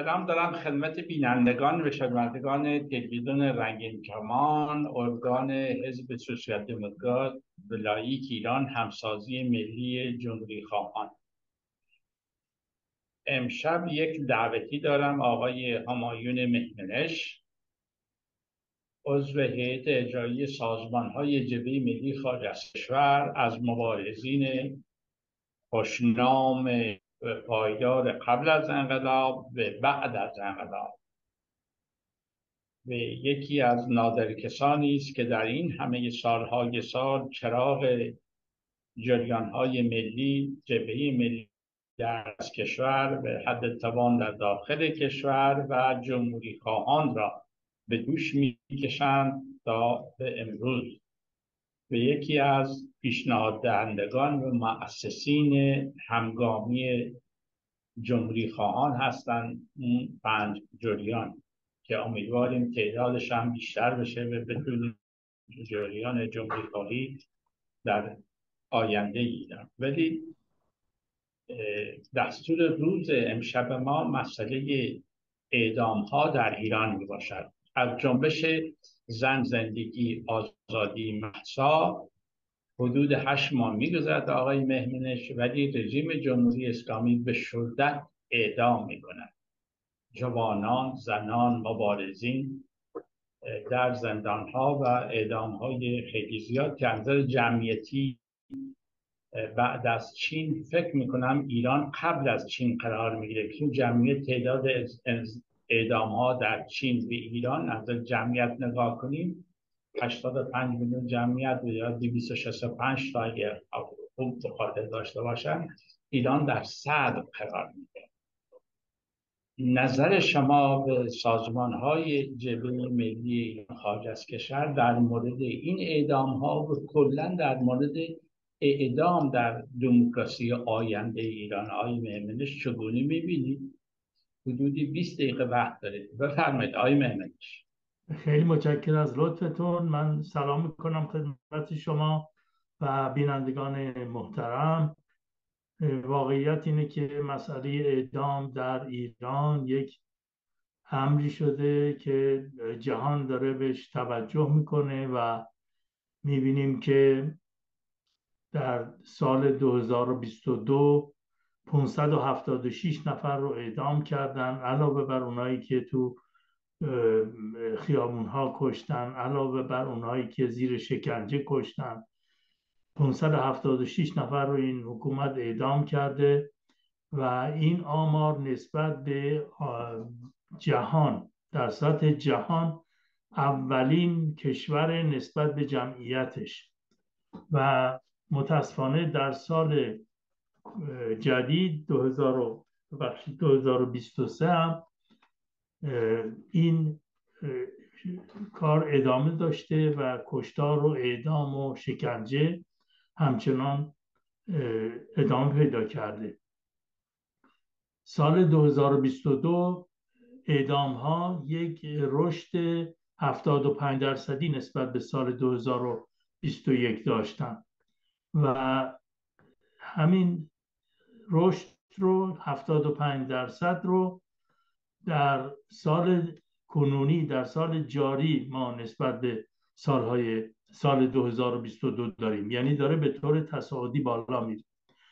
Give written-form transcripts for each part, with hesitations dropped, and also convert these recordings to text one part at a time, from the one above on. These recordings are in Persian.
سلام دارم خدمت بینندگان و شنوندگان تلویزیون رنگین کمان، ارگان حزب سوسیال دموکرات ولایت ایران، همسازی ملی جمهوری خواهان. امشب یک دعوتی دارم آقای همایون مهمنش، عضو هیئت اجرایی سازمان‌های جبهه ملی خارج از کشور، از مبارزین خوشنام و پایدار قبل از انقلاب و بعد از انقلاب، و یکی از نادر کسانی است که در این همه سالهای سال چراغ جریانهای ملی، جبهه ملی در کشور به حد توان در داخل کشور و جمهوری خواهان را به دوش میکشند تا به امروز، و یکی از پیشنهاد دهندگان و مؤسسین همگامی جمهوری خواهان هستند. این 5 جریان که امیدواریم تعدادش هم بیشتر بشه و بتونیم جریان جمهوری خواهی در آینده ایران. ولی دستور روز امشب ما مسئله اعدام ها در ایران می باشد. از جنبش زن، زندگی، آزادی، مهسا حدود 8 ماه می‌گذرد آقای مهمنش، ولی رژیم جمهوری اسلامی به شدت اعدام می‌کند. جوانان، زنان، مبارزین در زندان‌ها و اعدام‌های خیلی زیاد که از نظر جمعیتی بعد از چین فکر می‌کنم ایران قبل از چین قرار می‌گیره، چون جمعیت تعداد اعدام‌ها در چین و ایران از نظر جمعیت نگاه کنیم 85 میلیون جمعیت یا 265 تا اگر خوب به خاطر داشته باشن، ایران در صدر قرار می‌گیره. نظر شما به سازمان‌های جبهه ملی خارج از کشور در مورد این اعدام‌ها و کلاً در مورد اعدام در دموکراسی آینده ایران، آقای مهمنش چگونه می‌بینید؟ حدودی 20 دقیقه وقت دارید، بفرمایید آقای مهمنش. خیلی متشکرم از لطفتون. من سلام میکنم خدمت شما و بینندگان محترم. واقعیت اینه که مسئله اعدام در ایران یک امری شده که جهان داره بهش توجه میکنه و میبینیم که در سال 2022 576 نفر رو اعدام کردن، علاوه بر اونایی که تو خیابون ها کشتن، علاوه بر اونایی که زیر شکنجه کشتن. 576 نفر رو این حکومت اعدام کرده و این آمار نسبت به جهان، در سطح جهان اولین کشور نسبت به جمعیتش. و متاسفانه در سال جدید 2023 هم این کار ادامه داشته و کشتار و اعدام و شکنجه همچنان ادامه پیدا کرده. سال 2022 اعدام ها یک رشد 75% نسبت به سال 2021 داشتن و همین رشد رو 75% رو در سال کنونی، در سال جاری ما نسبت به سال 2022 داریم، یعنی داره به طور تصاعدی بالا میره.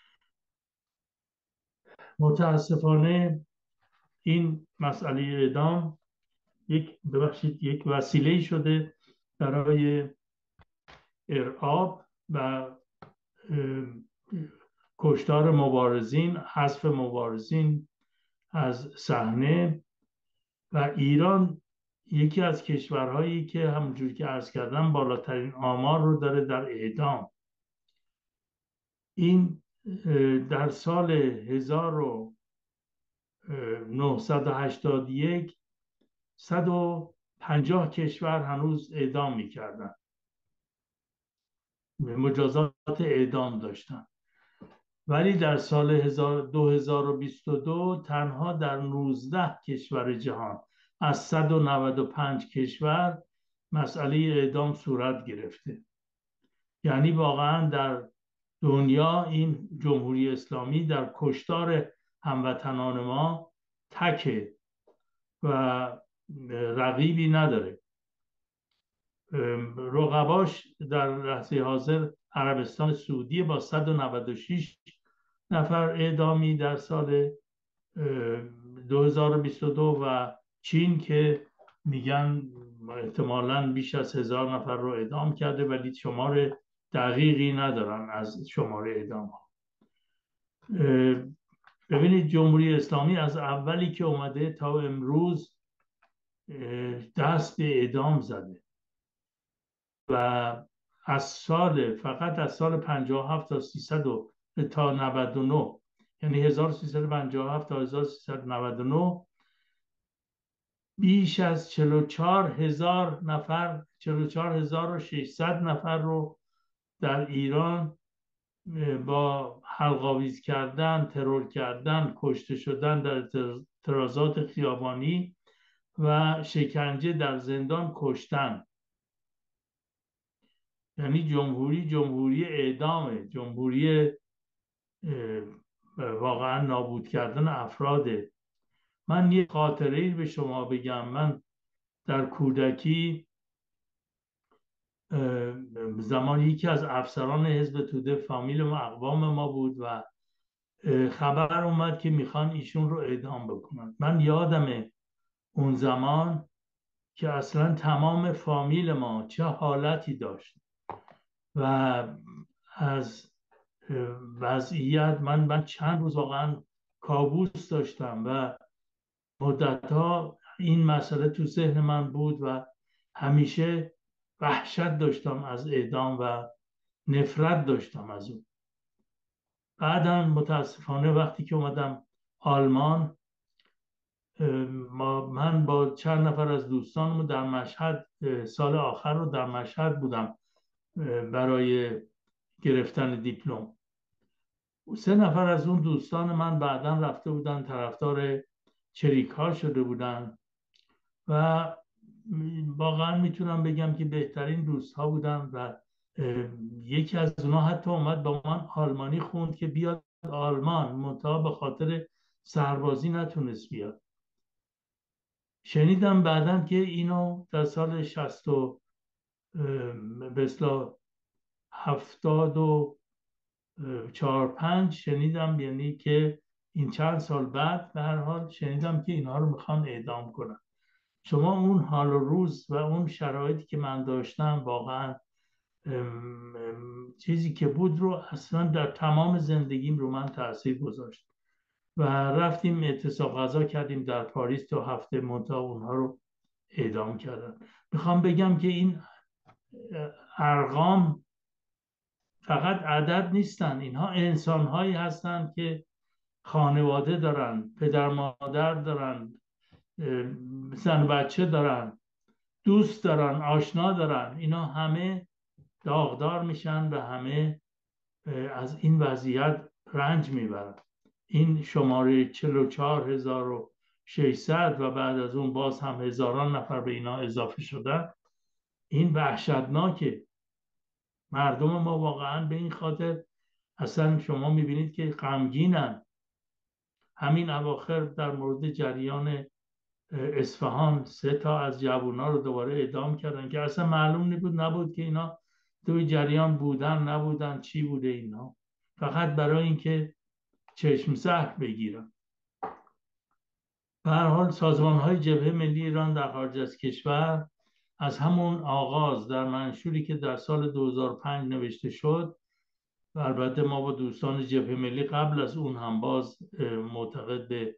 متاسفانه این مسئله اعدام یک وسیله شده برای ارعاب و کشتار مبارزین، حذف مبارزین از صحنه. و ایران یکی از کشورهایی که همونجور که عرض کردم بالاترین آمار رو داره در اعدام. این در سال 1981 150 کشور هنوز اعدام میکردن، مجازات اعدام داشتن، ولی در سال 2022 تنها در 19 کشور جهان از 195 کشور مسئله اعدام صورت گرفته. یعنی واقعا در دنیا این جمهوری اسلامی در کشتار هموطنان ما تکه و رقیبی نداره. رقباش در لحظه حاضر عربستان سعودی با 196 نفر اعدامی در سال 2022 و چین که میگن احتمالاً بیش از 1000 نفر رو اعدام کرده، ولی شمار دقیقی ندارن از شمار اعدام ها. ببینید جمهوری اسلامی از اولی که اومده تا امروز دست به اعدام زده و فقط از سال 57 تا 300 تا 99، یعنی 1357 تا 1399 بیش از 44,000 نفر، 44,600 نفر رو در ایران با حلق‌آویز کردن، ترور کردن، کشته شدن در اعتراضات خیابانی و شکنجه در زندان کشتن. یعنی جمهوری اعدامه، جمهوری واقعا نابود کردن افراده. من یه خاطره‌ای به شما بگم. من در کودکی زمانی یکی از افسران حزب توده فامیل ما، اقوام ما بود و خبر اومد که میخوان ایشون رو اعدام بکنن. من یادمه اون زمان که اصلا تمام فامیل ما چه حالتی داشت و از وضعیت من چند روز واقعا کابوس داشتم و مدتها این مسئله تو ذهن من بود و همیشه وحشت داشتم از اعدام و نفرت داشتم از اون. بعدم متاسفانه وقتی که اومدم آلمان، من با چند نفر از دوستانم در مشهد، سال آخر رو در مشهد بودم برای گرفتن دیپلم. 3 نفر از اون دوستان من بعداً رفته بودن طرفدار چریک‌ها شده بودن و واقعا میتونم بگم که بهترین دوست ها بودن و یکی از اونها حتی اومد با من آلمانی خوند که بیاد آلمان، منتها به خاطر سربازی نتونست بیاد. شنیدم بعداً که اینو در سال 74-5 شنیدم، یعنی که این چند سال بعد به هر حال شنیدم که اینها رو میخوان اعدام کنن. شما اون حال و روز و اون شرایطی که من داشتم واقعا چیزی که بود رو اصلا در تمام زندگیم رو من تاثیر گذاشت و رفتیم اعتصاب غذا کردیم در پاریس تا هفته، منتها اونها رو اعدام کردن. میخوام بگم که این ارقام فقط عدد نیستن، اینها انسانهایی هستند که خانواده دارن، پدر مادر دارن، زن بچه دارن، دوست دارن، آشنا دارن. اینا همه داغدار میشن و همه از این وضعیت رنج میبرن. این شماره 44,600 و بعد از اون باز هم هزاران نفر به اینا اضافه شدن، این وحشتناکه. مردم ما واقعا به این خاطر اصلا شما میبینید که غمگینن. همین اواخر در مورد جریان اصفهان 3 تا از جوونا رو دوباره اعدام کردن که اصلا معلوم نبود که اینا توی جریان بودن نبودن، چی بوده اینا، فقط برای اینکه چشم زهر بگیرن. به هر حال سازمان‌های جبهه ملی ایران در خارج از کشور از همون آغاز در منشوری که در سال 2005 نوشته شد، و البته ما با دوستان جبهه ملی قبل از اون هم باز معتقد به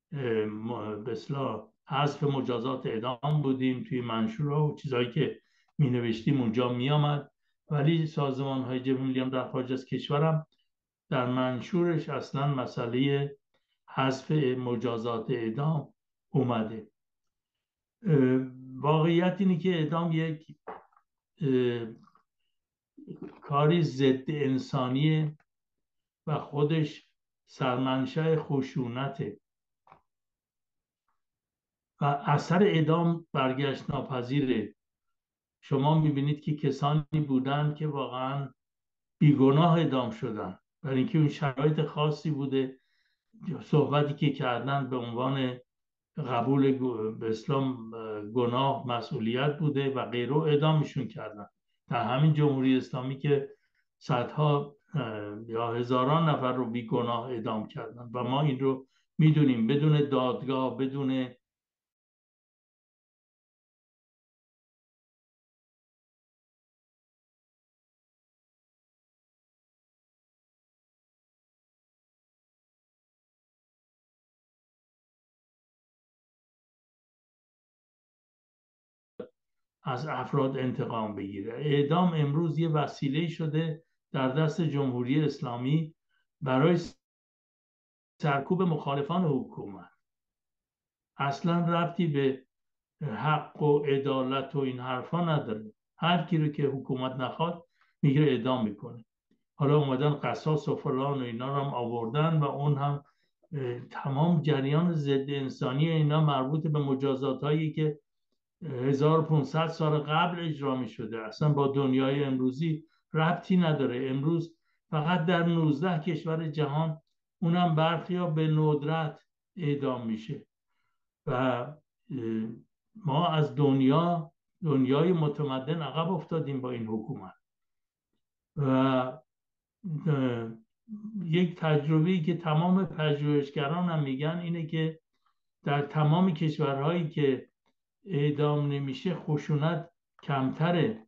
اصلاح حذف مجازات اعدام بودیم، توی منشورها و چیزهایی که می نوشتیم اونجا می آمد، ولی سازمان های جبهه ملی در خارج از کشورم در منشورش اصلا مسئله حذف مجازات اعدام اومده. واقعیت اینه که اعدام یک کاری ضد انسانیه و خودش سرمنشأ خشونته و اثر اعدام برگشت ناپذیره. شما میبینید که کسانی بودن که واقعا بیگناه اعدام شدن برای اینکه اون شرایط خاصی بوده. صحبتی که کردن به عنوان قبول به اسلام گناه مسئولیت بوده و غیره اعدامشون کردن. در همین جمهوری اسلامی که صدها یا هزاران نفر رو بی گناه اعدام کردن و ما این رو میدونیم بدون دادگاه، بدون از افراد انتقام بگیره. اعدام امروز یه وسیله شده در دست جمهوری اسلامی برای سرکوب مخالفان حکومت. اصلا ربطی به حق و عدالت و این حرفا نداره. هر کی رو که حکومت نخواد میگیره اعدام میکنه. حالا اومدن قصاص و فلان و اینا رو هم آوردن و اون هم تمام جریان ضد انسانی اینا مربوط به مجازات هایی که 1500 سال قبل اجرا می شده. اصلا با دنیای امروزی ربطی نداره. امروز فقط در 19 کشور جهان، اونم برخی ها به ندرت اعدام میشه و ما از دنیای متمدن عقب افتادیم با این حکومت. و یک تجربه‌ای که تمام پژوهشگران هم میگن اینه که در تمام کشورهایی که اعدام نمیشه خشونت کمتره.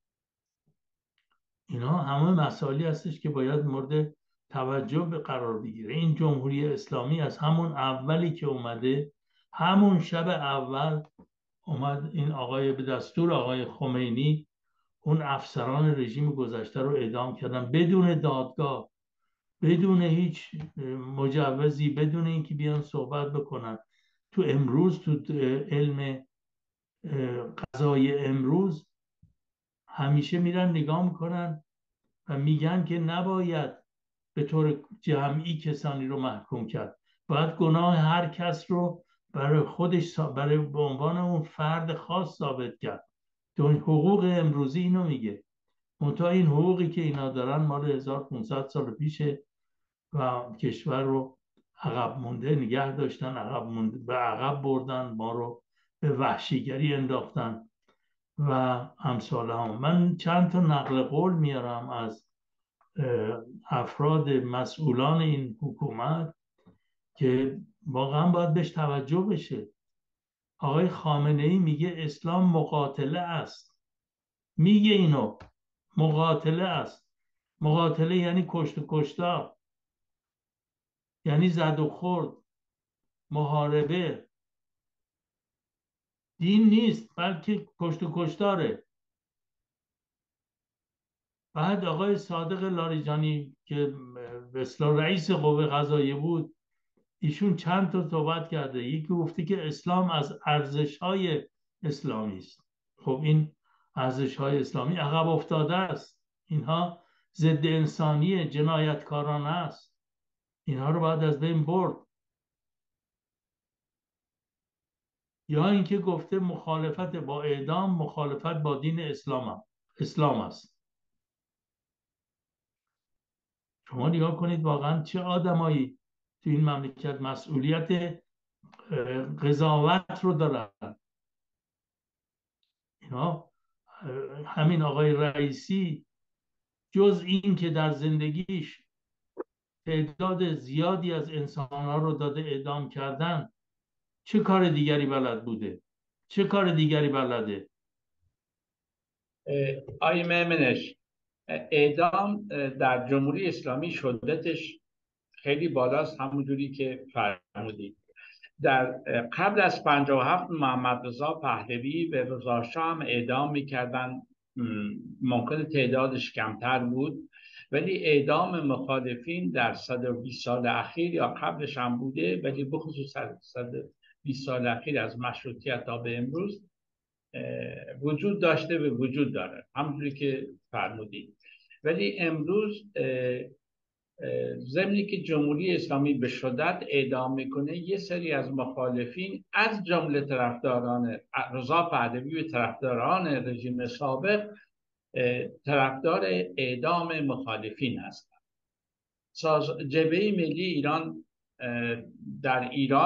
اینا همه مسائلی هستش که باید مورد توجه به قرار بگیره. این جمهوری اسلامی از همون اولی که اومده، همون شب اول اومد این آقای به دستور آقای خمینی اون افسران رژیم گذشته رو اعدام کردن بدون دادگاه، بدون هیچ مجوزی، بدون اینکه بیان صحبت بکنن. تو امروز تو علم قضای امروز همیشه میرن نگاه میکنن و میگن که نباید به طور جمعی کسانی رو محکوم کرد، باید گناه هر کس رو برای خودش، برای به عنوان اون فرد خاص ثابت کرد. حقوق امروزی اینو میگه. منتها این حقوقی که اینا دارن مال 1500 سال پیشه و کشور رو عقب مونده نگه داشتن، عقب مونده، به عقب بردن، ما رو به وحشیگری انداختن و امثال هم. من چند تا نقل قول میارم از افراد مسئولان این حکومت که واقعا باید بهش توجه بشه. آقای خامنه ای میگه اسلام مقاتله است. میگه اینو مقاتله است. مقاتله یعنی کشت و کشتار، یعنی زد و خورد، محاربه. دین نیست بلکه کشت و کشتاره. بعد آقای صادق لاریجانی که به اصطلاح رئیس قوه قضاییه بود، ایشون چند تا صحبت کرده. یکی گفته که اسلام از ارزش‌های اسلامی است. خب این ارزش‌های اسلامی عقب افتاده است. اینها ضد انسانی، جنایتکارانه است. اینها رو باید از بین برد. یا اینکه گفته مخالفت با اعدام مخالفت با دین اسلام است. شما نگاه کنید واقعا چه آدمایی تو این مملکت مسئولیت قضاوت رو دارن. اینا همین آقای رئیسی جز این که در زندگیش تعداد زیادی از انسانها رو داده اعدام کردن، چه کار دیگری بلد بوده؟ چه کار دیگری بلده؟ آقای مهمنش، اعدام در جمهوری اسلامی شدتش خیلی بالاست، همونجوری که فرمودید. در قبل از 57 محمد رضا پهلوی به رضا شاه هم اعدام میکردن. ممکن تعدادش کمتر بود، ولی اعدام مخالفین در 120 سال اخیر یا قبلش هم بوده، ولی بخصوص 120 سال اخیر از مشروطیت تا به امروز وجود داشته و وجود داره، همونجوری که فرمودید. ولی امروز ضمنی که جمهوری اسلامی به شدت اعدام میکنه، یه سری از مخالفین از جمله طرفداران رضا پهلوی و طرفداران رژیم سابق طرفدار اعدام مخالفین هستند. جبهه ملی ایران در ایران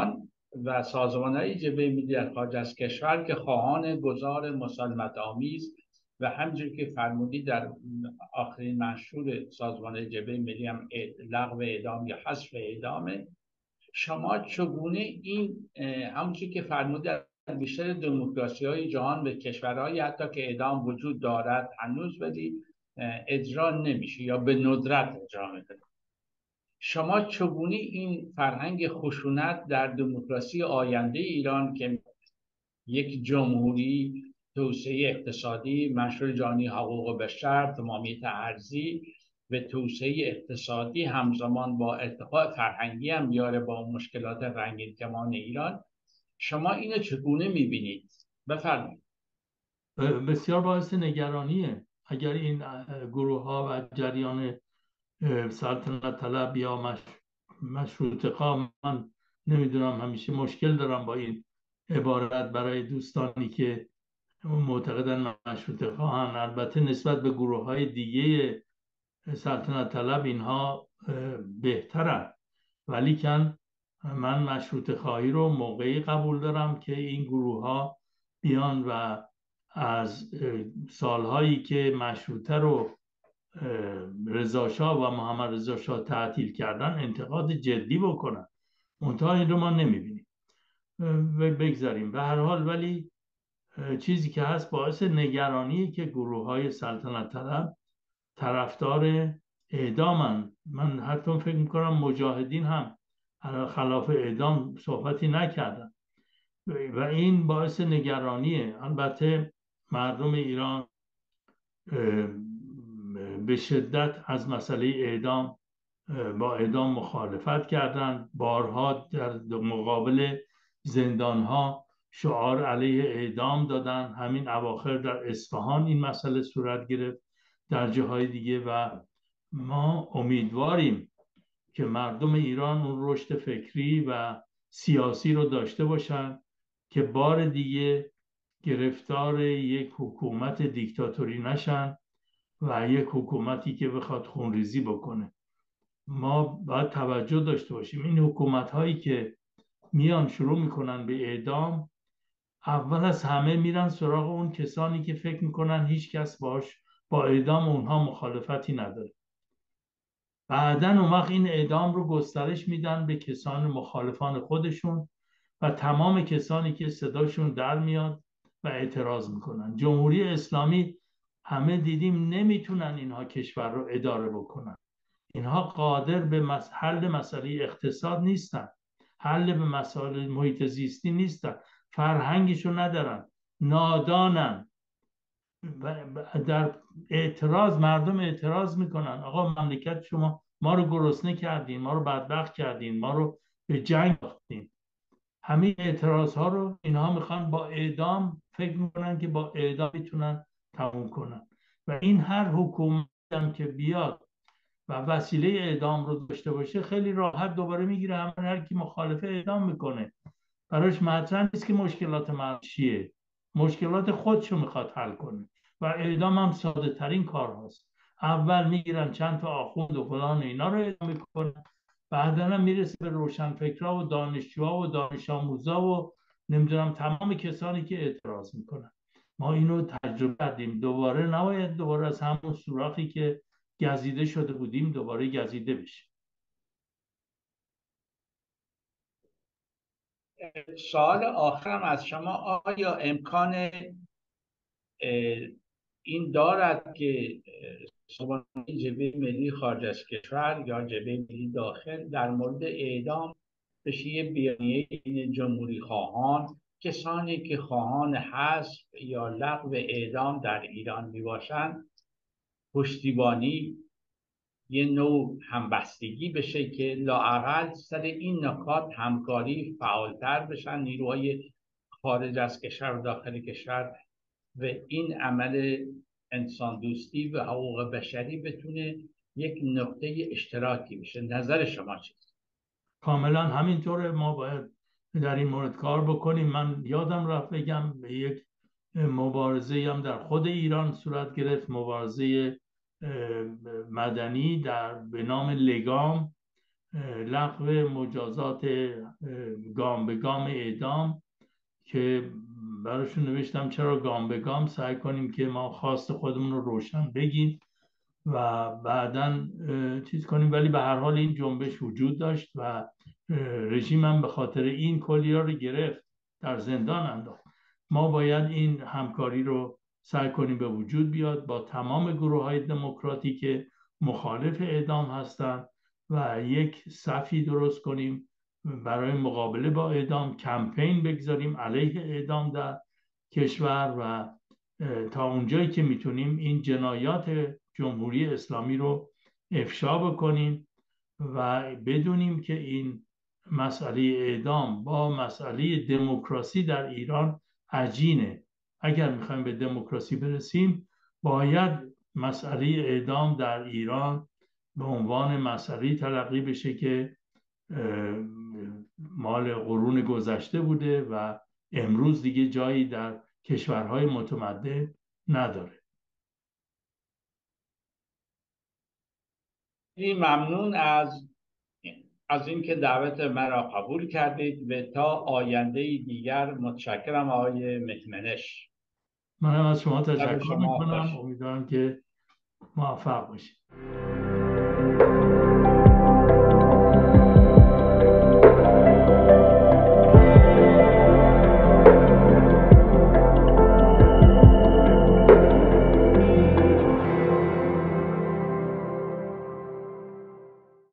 و سازمان‌های جبهه ملی در خارج از کشور که خواهان گذار مسالمت آمیز و همچنین که فرمودی در آخرین منشور سازمان جبهه ملی هم لغو اعدام یا حذف اعدامه. شما چگونه این همونچه که فرمودی در بیشتر دموکراسی‌های جهان به کشورهایی حتی که اعدام وجود دارد هنوز ولی اجرا نمیشه یا به ندرت اجرا میکنه، شما چگونه این فرهنگ خشونت در دموکراسی آینده ایران که یک جمهوری، توسعه اقتصادی، منشور جهانی حقوق بشر، تمامیت ارضی و توسعه اقتصادی همزمان با ارتقاء فرهنگی هم بیاره با مشکلات رنگین کمان ایران، شما اینو چگونه میبینید؟ بفرمایید. بسیار باعث نگرانیه اگر این گروه ها و جریان سلطنت طلب یا مشروطه خواه، من نمیدونم، همیشه مشکل دارم با این عبارت برای دوستانی که معتقدن مشروطه خواهن. البته نسبت به گروه های دیگه سلطنت طلب اینها بهترن، ولی کن من مشروطه خواهی رو موقعی قبول دارم که این گروه ها بیان و از سالهایی که مشروطه رو رضا شاه و محمد رضا شاه تعطیل کردن انتقاد جدی بکنن. منتها این رو ما نمیبینیم و بگذاریم به هر حال. ولی چیزی که هست باعث نگرانیه که گروه های سلطنت طلب طرفدار اعدامن. من حتی فکر میکنم مجاهدین هم خلاف اعدام صحبتی نکردن و این باعث نگرانیه. البته مردم ایران به شدت از مسئله اعدام با اعدام مخالفت کردند. بارها در مقابل زندانها شعار علیه اعدام دادن. همین اواخر در اصفهان این مسئله صورت گرفت، در جاهای دیگه. و ما امیدواریم که مردم ایران اون رشد فکری و سیاسی رو داشته باشن که بار دیگه گرفتار یک حکومت دیکتاتوری نشن و یک حکومتی که بخواد خونریزی بکنه. ما باید توجه داشته باشیم این حکومت هایی که میان شروع میکنن به اعدام، اول از همه میرن سراغ اون کسانی که فکر میکنن هیچ کس با اعدام اونها مخالفتی نداره. بعدن اون وقت این اعدام رو گسترش میدن به کسان مخالفان خودشون و تمام کسانی که صداشون در میاد و اعتراض میکنن. جمهوری اسلامی همه دیدیم نمیتونن اینها کشور رو اداره بکنن. اینها قادر به حل مسئله اقتصاد نیستن، حل به مسائل محیط زیستی نیستن، فرهنگشو ندارن، نادانن. در اعتراض مردم اعتراض میکنن آقا مملکت شما ما رو گرسنه کردین، ما رو بدبخت کردین، ما رو به جنگ باختین. همه اعتراض ها رو اینها میخوان با اعدام، فکر میکنن که با اعدام میتونن تموم کنن. و این هر حکومت هم که بیاد و وسیله اعدام رو داشته باشه خیلی راحت دوباره میگیره هر کی مخالفه اعدام میکنه. براش مطرح نیست که مشکلات من چیه، مشکلات خودشو میخواد حل کنه. و اعدام هم ساده ترین کار هست. اول میگیرن چند تا آخوند و فلان اینا رو اعدام میکنن، بعدا هم میرسه به روشنفکرها و دانشجوها و دانش آموزا و نمیدونم تمام کسانی که اعتراض میکنن. ما اینو تجربه کردیم، دوباره نباید دوباره از همون سوراخی که گزیده شده بودیم دوباره گزیده بشیم. سوال آخرم از شما، آیا امکان این دارد که سازمان جبهه ملی خارج از کشور یا جبهه ملی داخل در مورد اعدام بشه یه بیانیه این جمهوری خواهان، کسانی که خواهان حذف یا لغو اعدام در ایران می باشند، پشتیبانی یه نوع همبستگی بشه که لااقل سر این نکات همکاری فعالتر بشن نیروهای خارج از کشور و داخل کشور و این عمل انسان دوستی و حقوق بشری بتونه یک نقطه اشتراکی بشه؟ نظر شما چیست؟ کاملا همینطوره. ما باید در این مورد کار بکنیم. من یادم رفت بگم یک مبارزه هم در خود ایران صورت گرفت، مبارزه مدنی به نام لگام لغو مجازات گام به گام اعدام که براشون نوشتم چرا گام به گام، سعی کنیم که ما خواست خودمون رو روشن بگیم و بعدا چیز کنیم. ولی به هر حال این جنبش وجود داشت و رژیم هم به خاطر این کلیه رو گرفت، در زندان انداخت. ما باید این همکاری رو سعی کنیم به وجود بیاد با تمام گروه های دموکراتی که مخالف اعدام هستند و یک صفی درست کنیم برای مقابله با اعدام، کمپین بگذاریم علیه اعدام در کشور و تا اونجایی که میتونیم این جنایات جمهوری اسلامی رو افشا بکنیم و بدونیم که این مسئله اعدام با مسئله دموکراسی در ایران عجینه. اگر میخوایم به دموکراسی برسیم باید مسئله اعدام در ایران به عنوان مسئله تلقی بشه که مال قرون گذشته بوده و امروز دیگه جایی در کشورهای متمدن نداره. ممنون از اینکه دعوت مرا قبول کردید و تا آینده دیگر متشکرم آقای مهمنش. منم از شما شب تشکر شما میکنم، خوش. امیدوارم که موفق باشید.